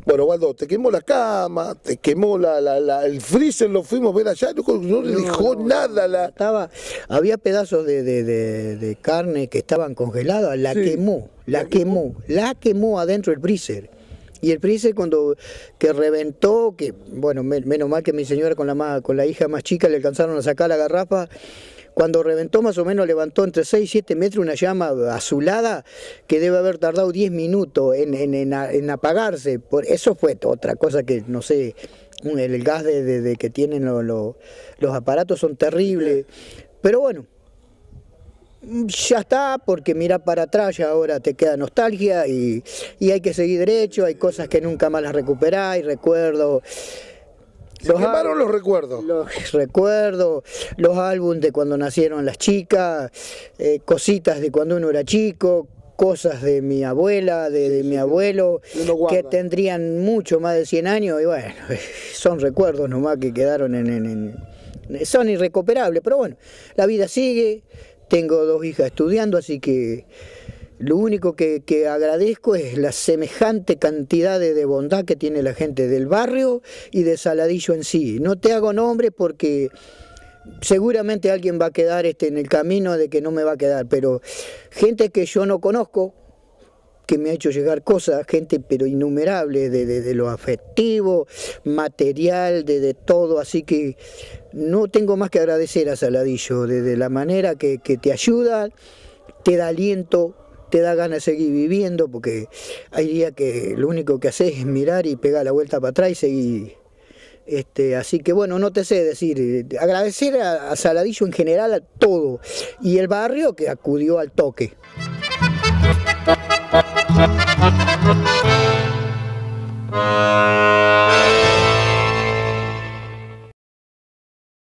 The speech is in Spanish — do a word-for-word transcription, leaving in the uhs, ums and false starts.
Bueno, Waldo, te quemó la cama, te quemó la, la, la, el freezer, lo fuimos a ver allá, no, no le dejó no, nada. La... Estaba, había pedazos de, de, de, de carne que estaban congeladas, la sí. quemó, la, la quemó, quemó, la quemó adentro del freezer. Y el freezer cuando que reventó, que bueno, me, menos mal que mi señora con la, más, con la hija más chica le alcanzaron a sacar la garrafa. Cuando reventó más o menos levantó entre seis y siete metros una llama azulada que debe haber tardado diez minutos en, en, en, en apagarse. Por eso fue otra cosa que no sé, el gas de, de, de que tienen lo, lo, los aparatos son terribles. Pero bueno, ya está, porque mira para atrás ya ahora te queda nostalgia y, y hay que seguir derecho, hay cosas que nunca más las recuperás y recuerdo... Se los quemaron los recuerdos. Los recuerdos, los álbumes de cuando nacieron las chicas, eh, cositas de cuando uno era chico, cosas de mi abuela, de, de mi abuelo, que tendrían mucho más de cien años, y bueno, son recuerdos nomás que quedaron en... en, en son irrecuperables, pero bueno, la vida sigue, tengo dos hijas estudiando, así que... Lo único que, que agradezco es la semejante cantidad de, de bondad que tiene la gente del barrio y de Saladillo en sí. No te hago nombre porque seguramente alguien va a quedar este, en el camino de que no me va a quedar, pero gente que yo no conozco, que me ha hecho llegar cosas, gente pero innumerable, de, de, de lo afectivo, material, de, de todo, así que no tengo más que agradecer a Saladillo, de, de la manera que, que te ayuda, te da aliento, te da ganas de seguir viviendo, porque hay días que lo único que haces es mirar y pegar la vuelta para atrás y seguir. Este, así que bueno, no te sé decir, agradecer a, a Saladillo en general a todo, y el barrio que acudió al toque.